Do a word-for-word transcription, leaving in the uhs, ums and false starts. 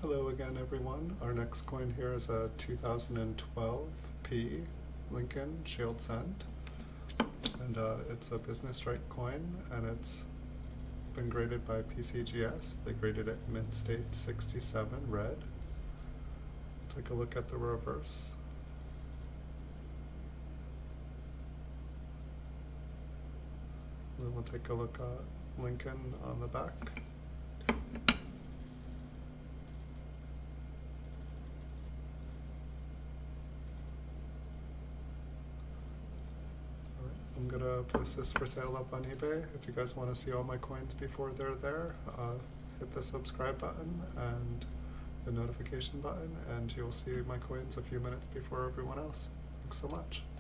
Hello again, everyone. Our next coin here is a two thousand twelve P Lincoln Shield Cent, and uh, it's a business right coin, and it's been graded by P C G S. They graded it mint state sixty-seven red. Take a look at the reverse. Then we'll take a look at Lincoln on the back. I'm gonna place this for sale up on eBay. If you guys want to see all my coins before they're there, uh, hit the subscribe button and the notification button, and you'll see my coins a few minutes before everyone else. Thanks so much.